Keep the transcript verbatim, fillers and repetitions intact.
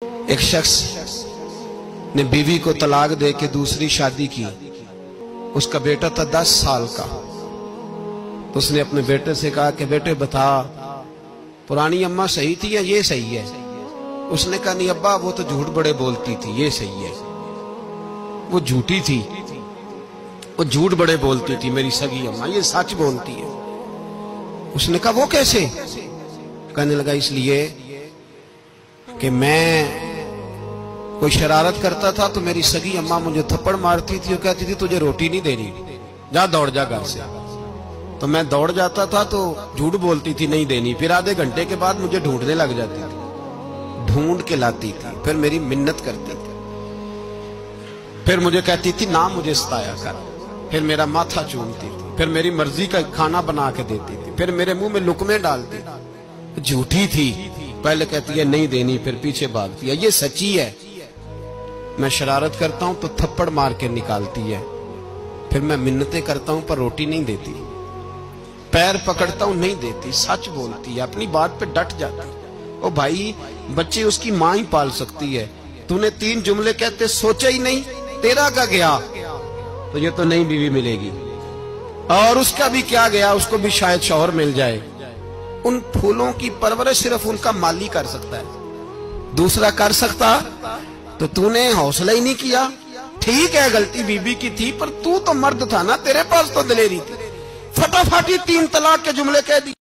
एक शख्स ने बीवी को तलाक दे के दूसरी शादी की। उसका बेटा था दस साल का। तो उसने अपने बेटे से कहा कि बेटे बता, पुरानी अम्मा सही थी या ये सही है? उसने कहा नहीं अब्बा, वो तो झूठ बड़े बोलती थी, ये सही है। वो झूठी थी, वो झूठ बड़े बोलती थी मेरी सगी अम्मा, ये सच बोलती है। उसने कहा वो कैसे? कहने लगा इसलिए कि मैं कोई शरारत करता था तो मेरी सगी अम्मा मुझे थप्पड़ मारती थी और कहती थी तुझे रोटी नहीं देनी, जा दौड़ जा घर से। तो मैं दौड़ जाता था तो झूठ बोलती थी नहीं देनी, फिर आधे घंटे के बाद मुझे ढूंढने लग जाती थी, ढूंढ के लाती थी, फिर मेरी मिन्नत करती थी, फिर मुझे कहती थी ना मुझे सताया कर, फिर मेरा माथा चूमती थी, फिर मेरी मर्जी का खाना बना के देती थी, फिर मेरे मुंह में लुकमे डालती थी। झूठी थी, पहले कहती है नहीं देनी, फिर पीछे भागती है। ये सच्ची है, मैं शरारत करता हूं तो थप्पड़ मार के निकालती है, फिर मैं मिन्नतें करता हूं पर रोटी नहीं देती, पैर पकड़ता हूं नहीं देती, सच बोलती है, अपनी बात पे डट जाती है। ओ भाई, बच्चे उसकी मां ही पाल सकती है, तूने तीन जुमले कहते सोचा ही नहीं, तेरा का गया तो ये तो नई बीवी मिलेगी, और उसका भी क्या गया, उसको भी शायद शौहर मिल जाए। उन फूलों की परवरिश सिर्फ उनका माली कर सकता है, दूसरा कर सकता? तो तूने हौसला ही नहीं किया। ठीक है गलती बीबी की थी, पर तू तो मर्द था ना, तेरे पास तो दिलेरी थी, फटाफट ही तीन तलाक के जुमले कह दी।